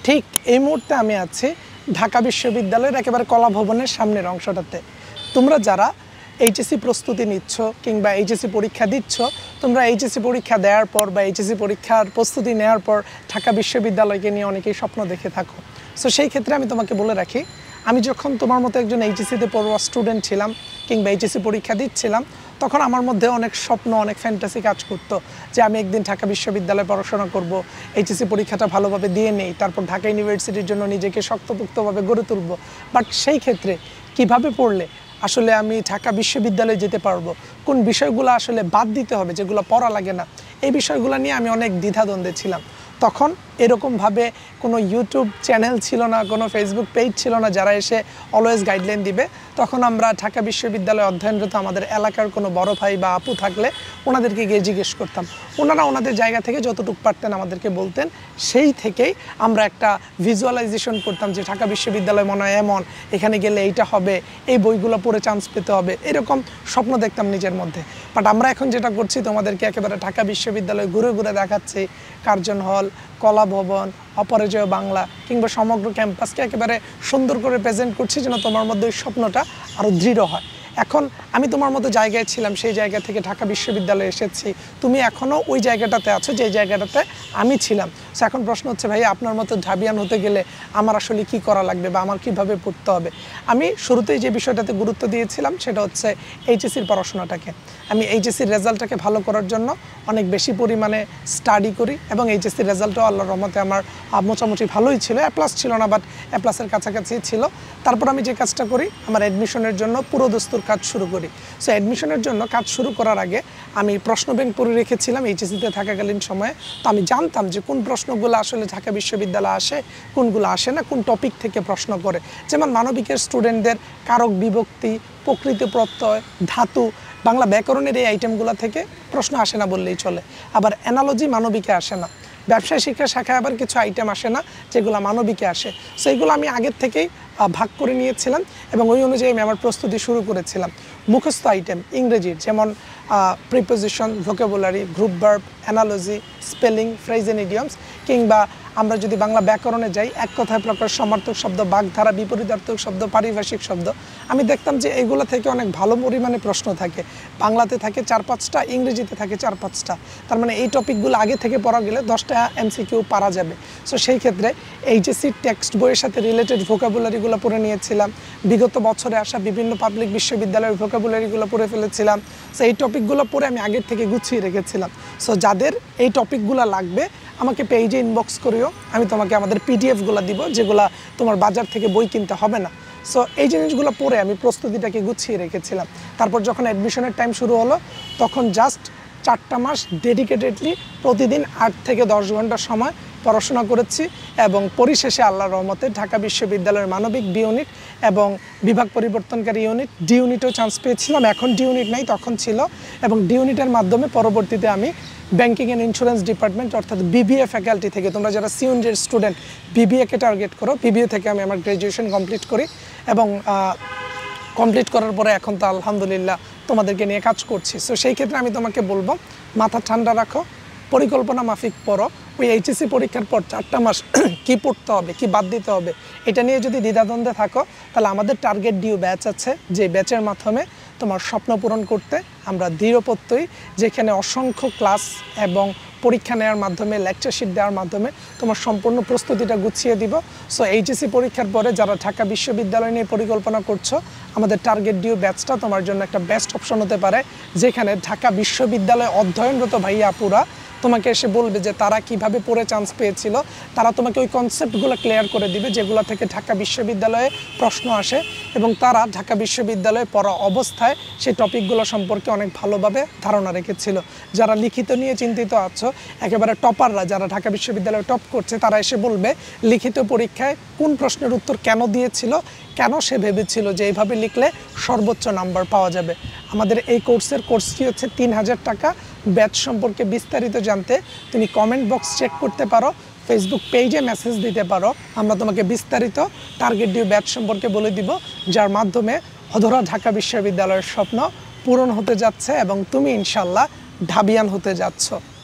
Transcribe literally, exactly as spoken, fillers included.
ঠিক এই মুহূর্তে আমি আছি ঢাকা বিশ্ববিদ্যালয়ের একেবারে কলা ভবনের সামনের অংশটাতে। তোমরা যারা এইচএসসি প্রস্তুতি নিচ্ছ কিংবা এইচএসসি পরীক্ষা দিচ্ছ, তোমরা এইচএসসি পরীক্ষা দেওয়ার পর বা এইচএসসি পরীক্ষার প্রস্তুতি নেওয়ার পর ঢাকা বিশ্ববিদ্যালয়কে নিয়ে অনেকেই স্বপ্ন দেখে থাকো। সো সেই ক্ষেত্রে আমি তোমাকে বলে রাখি, আমি যখন তোমার মতো একজন এইচএসসিতে পড়ুয়া স্টুডেন্ট ছিলাম কিংবা এইচএসসি পরীক্ষা দিচ্ছিলাম, তখন আমার মধ্যে অনেক স্বপ্ন, অনেক ফ্যান্টাসি কাজ করতো যে আমি একদিন ঢাকা বিশ্ববিদ্যালয়ে পড়াশোনা করব, এইচএসসি পরীক্ষাটা ভালোভাবে দিয়ে নেই, তারপর ঢাকা ইউনিভার্সিটির জন্য নিজেকে শক্তপোক্তভাবে গড়ে তুলব। বাট সেই ক্ষেত্রে কিভাবে পড়লে আসলে আমি ঢাকা বিশ্ববিদ্যালয়ে যেতে পারবো, কোন বিষয়গুলো আসলে বাদ দিতে হবে যেগুলো পড়া লাগে না, এই বিষয়গুলো নিয়ে আমি অনেক দ্বিধাদ্বন্দ্বে ছিলাম। তখন এরকমভাবে কোনো ইউটিউব চ্যানেল ছিল না, কোনো ফেসবুক পেজ ছিল না যারা এসে অলওয়েজ গাইডলাইন দিবে। তখন আমরা ঢাকা বিশ্ববিদ্যালয়ে অধ্যয়নরত আমাদের এলাকার কোনো বড় ভাই বা আপু থাকলে ওনাদেরকে গিয়ে জিজ্ঞেস করতাম। ওনারা ওনাদের জায়গা থেকে যতটুকু পারতেন আমাদেরকে বলতেন। সেই থেকেই আমরা একটা ভিজুয়ালাইজেশন করতাম যে ঢাকা বিশ্ববিদ্যালয় মনে হয় এমন, এখানে গেলে এইটা হবে, এই বইগুলো পড়ে চান্স পেতে হবে, এরকম স্বপ্ন দেখতাম নিজের মধ্যে। বাট আমরা এখন যেটা করছি, তোমাদেরকে একেবারে ঢাকা বিশ্ববিদ্যালয় ঘুরে ঘুরে দেখাচ্ছি, কার্জন হল, কলা ভবন, অপরাজেয় বাংলা কিংবা সমগ্র ক্যাম্পাসকে একেবারে সুন্দর করে প্রেজেন্ট করছি যেন তোমার মধ্যে ওই স্বপ্নটা আরও দৃঢ় হয়। এখন আমি তোমার মতো জায়গায় ছিলাম, সেই জায়গা থেকে ঢাকা বিশ্ববিদ্যালয়ে এসেছি, তুমি এখনও ওই জায়গাটাতে আছো যে জায়গাটাতে আমি ছিলাম। সো এখন প্রশ্ন হচ্ছে, ভাই আপনার মতো ঢাবিয়ান হতে গেলে আমার আসলে কি করা লাগবে বা আমার কিভাবে পড়তে হবে? আমি শুরুতেই যে বিষয়টাতে গুরুত্ব দিয়েছিলাম সেটা হচ্ছে এইচএসসির পড়াশোনাটাকে। আমি এইচএসসির রেজাল্টটাকে ভালো করার জন্য অনেক বেশি পরিমাণে স্টাডি করি এবং এইচএসসির রেজাল্টও আল্লাহর রহমতে আমার মোটামুটি ভালোই ছিল, এ প্লাস ছিল না বাট এ প্লাসের কাছাকাছি ছিল। তারপর আমি যে কাজটা করি, আমার অ্যাডমিশনের জন্য পুরো দস্তুর কাজ শুরু করি। সো অ্যাডমিশনের জন্য কাজ শুরু করার আগে আমি প্রশ্ন ব্যাংক পড়ে রেখেছিলাম এইচএসসিতে থাকাকালীন সময়ে। তো আমি জানতাম যে কোন প্রশ্নগুলো আসলে ঢাকা বিশ্ববিদ্যালয়ে আসে, কোনগুলো আসে না, কোন টপিক থেকে প্রশ্ন করে। যেমন মানবিকের স্টুডেন্টদের কারক বিভক্তি, প্রকৃতি প্রত্যয়, ধাতু, বাংলা ব্যাকরণের এই আইটেমগুলো থেকে প্রশ্ন আসে না বললেই চলে। আবার অ্যানালজি মানবিকে আসে না। ব্যবসায় শিক্ষা শাখায় আবার কিছু আইটেম আসে না যেগুলো মানবিকে আসে। সো এইগুলো আমি আগের থেকেই ভাগ করে নিয়েছিলাম এবং ওই অনুযায়ী আমি আমার প্রস্তুতি শুরু করেছিলাম। মুখস্থ আইটেম ইংরেজির যেমন preposition, vocabulary, group verb, analogy, spelling, phrase and idioms, কিংবা আমরা যদি বাংলা ব্যাকরণে যাই, এক কথায় প্রকার, সমার্থক শব্দ, বাগধারা, বিপরীতার্থক শব্দ, পারিভাষিক শব্দ, আমি দেখতাম যে এগুলো থেকে অনেক ভালো পরিমাণে প্রশ্ন থাকে। বাংলাতে থাকে চার পাঁচটা, ইংরেজিতে থাকে চার পাঁচটা। তার মানে এই টপিকগুলো আগে থেকে পড়া গেলে দশটা এমসিকিউ পারা যাবে। সো সেই ক্ষেত্রে এইচএসসির টেক্সট বইয়ের সাথে রিলেটেড ভোকাবুলারিগুলো পড়ে নিয়েছিলাম। বিগত বছরে আসা বিভিন্ন পাবলিক বিশ্ববিদ্যালয়ের ভোকাবুলারিগুলো পড়ে ফেলেছিলাম। সো এই টপিকগুলো পড়ে আমি আগের থেকে গুছিয়ে রেখেছিলাম। সো যাদের এই টপিকগুলো লাগবে আমাকে পেজে ইনবক্স করিও, আমি তোমাকে আমাদের পিডিএফগুলো দিব যেগুলো তোমার বাজার থেকে বই কিনতে হবে না। সো এই জিনিসগুলো পড়ে আমি প্রস্তুতিটাকে গুছিয়ে রেখেছিলাম। তারপর যখন অ্যাডমিশনের টাইম শুরু হলো, তখন জাস্ট চারটা মাস ডেডিকেটেডলি প্রতিদিন আট থেকে দশ ঘন্টা সময় পড়াশোনা করেছি এবং পরিশেষে আল্লাহর রহমতে ঢাকা বিশ্ববিদ্যালয়ের মানবিক বি ইউনিট এবং বিভাগ পরিবর্তনকারী ইউনিট ডি ইউনিটেও চান্স পেয়েছিলাম। এখন ডি ইউনিট নাই, তখন ছিল। এবং ডি ইউনিটের মাধ্যমে পরবর্তীতে আমি ব্যাংকিং অ্যান্ড ইন্স্যুরেন্স ডিপার্টমেন্ট অর্থাৎ বিবিএ ফ্যাকাল্টি থেকে, তোমরা যারা সি ইউনিটের স্টুডেন্ট বিবিএকে টার্গেট করো, বিবিএ থেকে আমি আমার গ্র্যাজুয়েশন কমপ্লিট করি এবং কমপ্লিট করার পরে এখন তো আলহামদুলিল্লাহ তোমাদেরকে নিয়ে কাজ করছি। সো সেই ক্ষেত্রে আমি তোমাকে বলবো, মাথা ঠান্ডা রাখো, পরিকল্পনা মাফিক পড়ো। ওই এইচএসসি পরীক্ষার পর চারটা মাস কী পড়তে হবে, কী বাদ দিতে হবে, এটা নিয়ে যদি দ্বিধাদ্বন্দ্বে থাকো, তাহলে আমাদের টার্গেট ডিউ ব্যাচ আছে, যে ব্যাচের মাধ্যমে তোমার স্বপ্ন পূরণ করতে আমরা দৃঢ়প্রত্যয়ী, যেখানে অসংখ্য ক্লাস এবং পরীক্ষা নেওয়ার মাধ্যমে, লেকচারশিট দেওয়ার মাধ্যমে তোমার সম্পূর্ণ প্রস্তুতিটা গুছিয়ে দিব। সো এইচএসসি পরীক্ষার পরে যারা ঢাকা বিশ্ববিদ্যালয় নিয়ে পরিকল্পনা করছো, আমাদের টার্গেট ডিউ ব্যাচটা তোমার জন্য একটা বেস্ট অপশন হতে পারে, যেখানে ঢাকা বিশ্ববিদ্যালয়ে অধ্যয়নরত ভাইয়া আপুরা তোমাকে এসে বলবে যে তারা কিভাবে পড়ে চান্স পেয়েছিল। তারা তোমাকে ওই কনসেপ্টগুলো ক্লিয়ার করে দিবে যেগুলো থেকে ঢাকা বিশ্ববিদ্যালয়ে প্রশ্ন আসে, এবং তারা ঢাকা বিশ্ববিদ্যালয়ে পড়া অবস্থায় সেই টপিকগুলো সম্পর্কে অনেক ভালোভাবে ধারণা রেখেছিল। যারা লিখিত নিয়ে চিন্তিত আছো, একেবারে টপাররা যারা ঢাকা বিশ্ববিদ্যালয়ে টপ করছে, তারা এসে বলবে লিখিত পরীক্ষায় কোন প্রশ্নের উত্তর কেন দিয়েছিল, কেন সে ভেবেছিল যে এইভাবে লিখলে সর্বোচ্চ নাম্বার পাওয়া যাবে। আমাদের এই কোর্সের কোর্স ফি হচ্ছে তিন হাজার টাকা। ব্যাচ সম্পর্কে বিস্তারিত জানতে তুমি কমেন্ট বক্স চেক করতে পারো, ফেসবুক পেজে মেসেজ দিতে পারো, আমরা তোমাকে বিস্তারিত টার্গেট ডিউ ব্যাচ সম্পর্কে বলে দিব, যার মাধ্যমে অধরা ঢাকা বিশ্ববিদ্যালয়ের স্বপ্ন পূরণ হতে যাচ্ছে এবং তুমি ইনশাল্লাহ ঢাবিয়ান হতে যাচ্ছ।